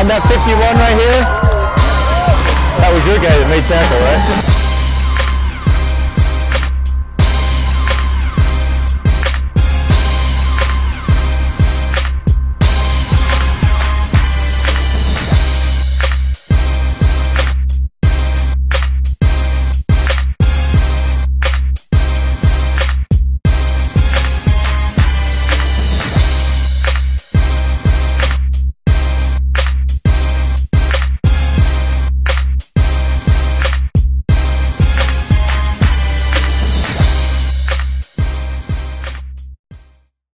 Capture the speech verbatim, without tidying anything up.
On that fifty-one right here, that was your guy that made tackle, right?